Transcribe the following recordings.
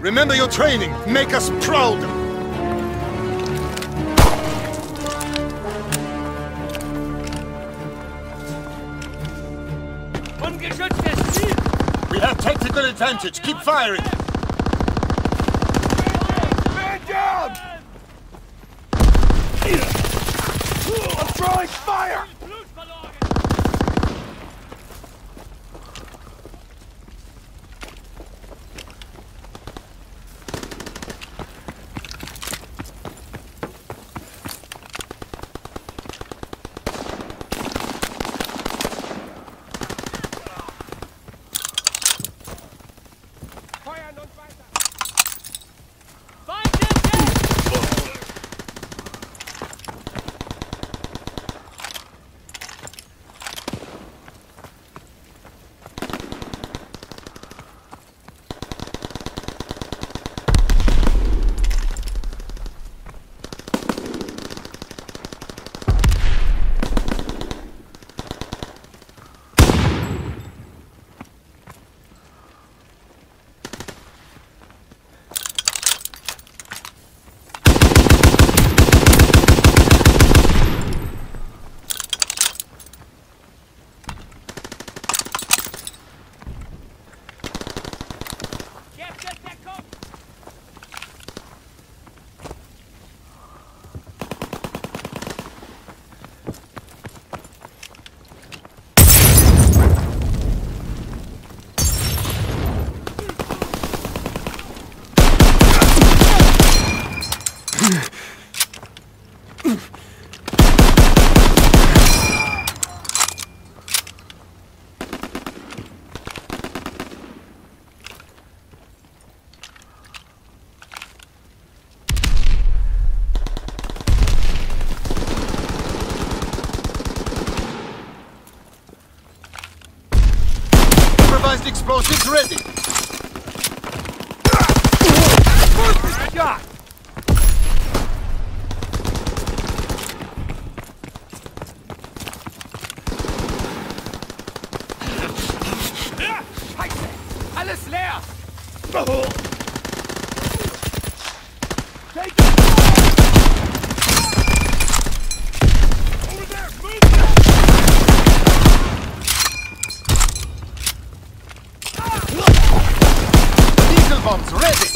Remember your training. Make us proud. We have tactical advantage. Keep firing. Man down! I'm throwing fire! Explosives ready. Shot! Scheiße! Alles leer! Take it! Over there! Move there! Diesel bombs ready.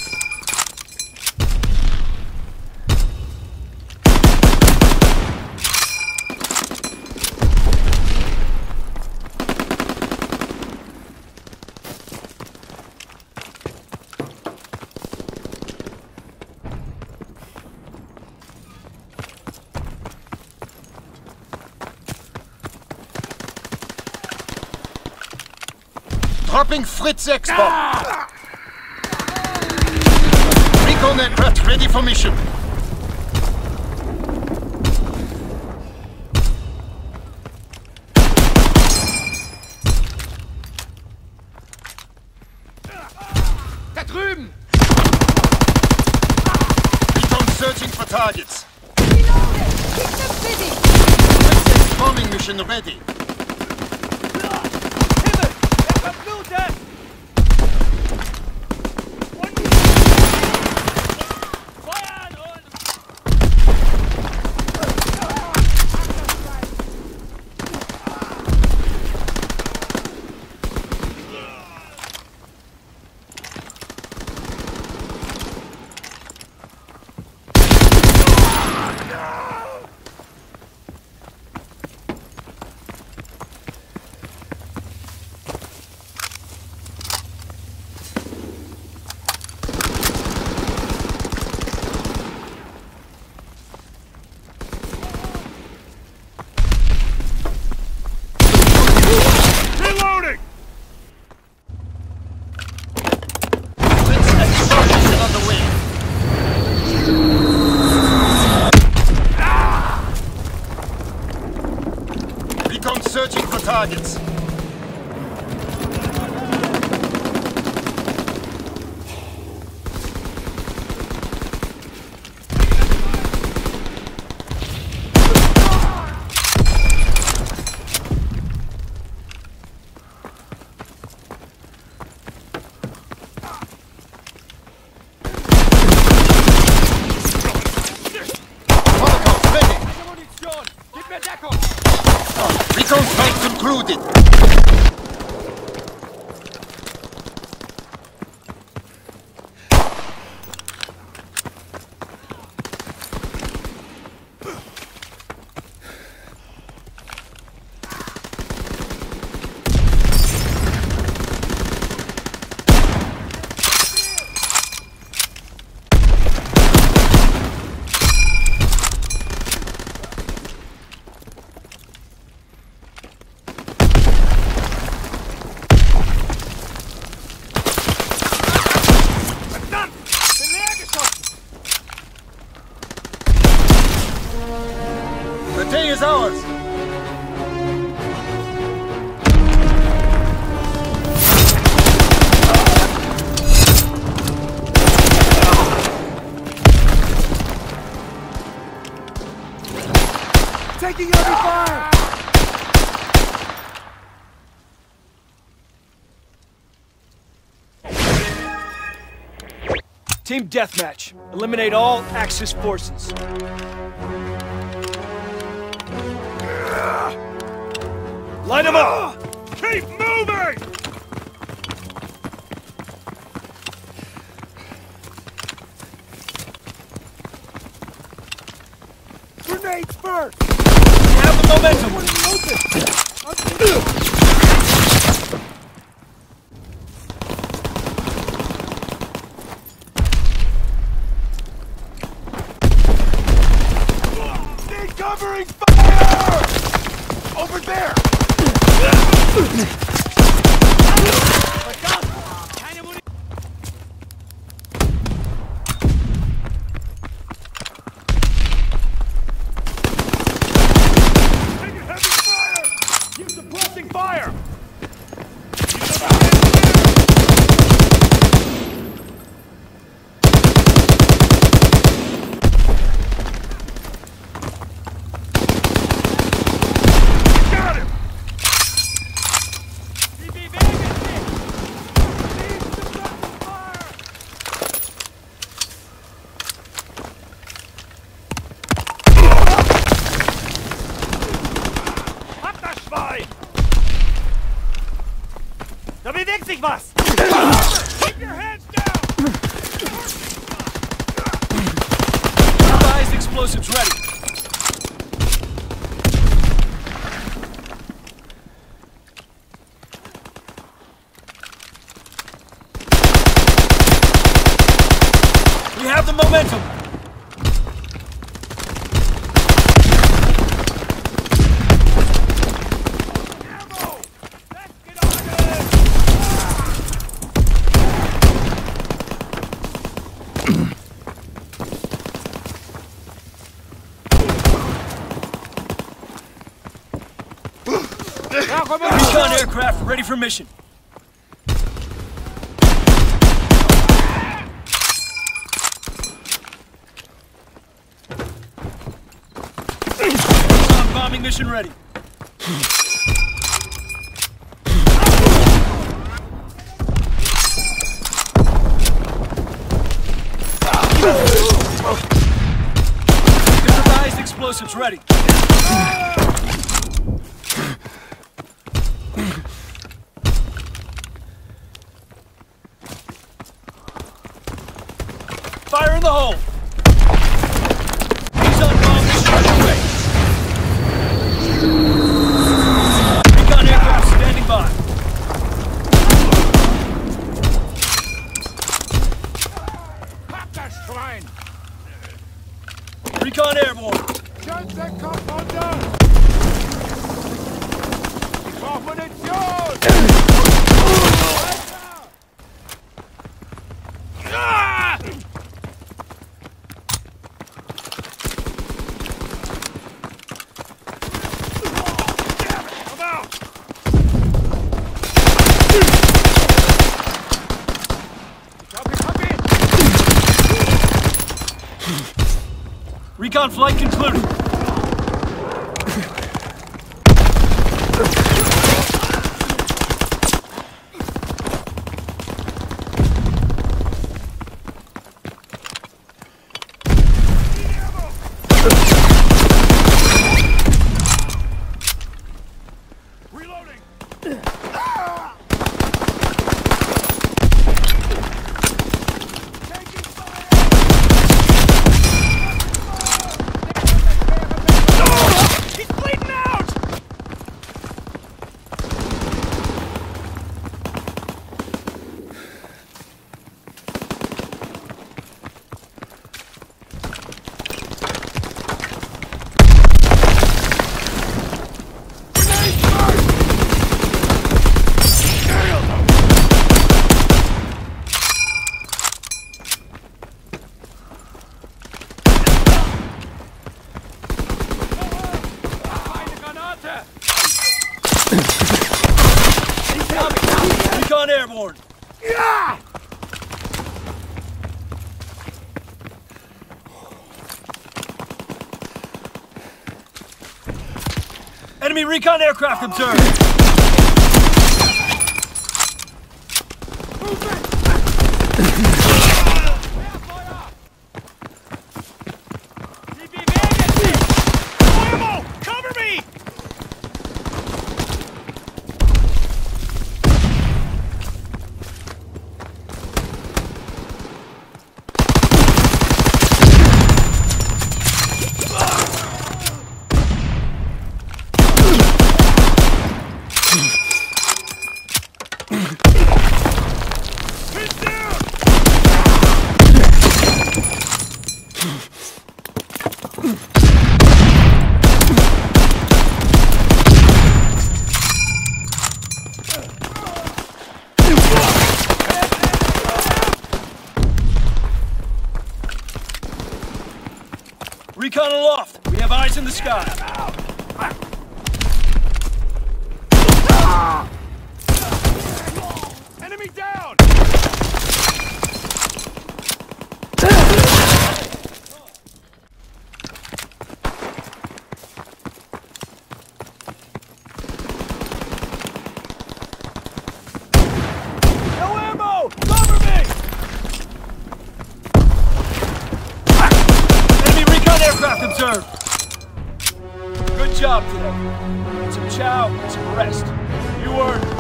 Dropping Fritz X-bomb. Recon aircraft ready for mission. Da drüben! Recon searching for targets. Reloaded! Keep them busy! Fritz bombing mission ready. Himmel! Er verblutet! Searching for targets. Recon strike concluded. The day is ours! Taking heavy fire! Team deathmatch. Eliminate all Axis forces. Line them up! Keep moving! Grenades first! We have the momentum! Need covering fire! Over there! Taking heavy fire! Keep suppressing fire! Got him! Da bewegt sich was! Keep your hands down! Advised explosives ready. We have the momentum. Recon aircraft ready for mission. Recon bombing mission ready. Advised explosives ready. Fire in the hole! He's on bomb mission underway. Recon aircraft standing by. Pop das Schwein! Recon airborne. Ganz der Kopf runter! Ich brauch Munition! Ah! Come out! Copy! Recon flight concluded. He's bleeding out! Recon airborne. Yeah! Enemy recon aircraft observed. Ammo! Cover me! He's down! Recon aloft. We have eyes in the sky. Enemy down! No ammo! Cover me! Enemy recon aircraft observed. Good job today. Get some chow and some rest. You earned it.